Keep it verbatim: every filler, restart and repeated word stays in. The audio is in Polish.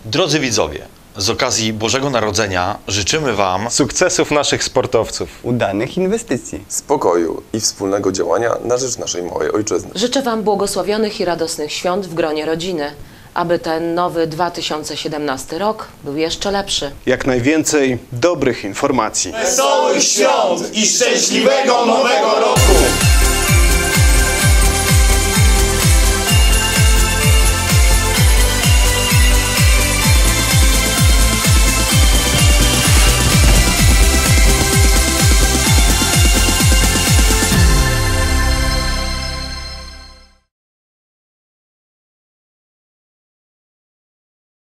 Drodzy widzowie, z okazji Bożego Narodzenia życzymy Wam sukcesów naszych sportowców, udanych inwestycji, spokoju i wspólnego działania na rzecz naszej małej ojczyzny. Życzę Wam błogosławionych i radosnych świąt w gronie rodziny, aby ten nowy dwa tysiące siedemnasty rok był jeszcze lepszy. jak najwięcej dobrych informacji. Wesołych świąt i szczęśliwego nowego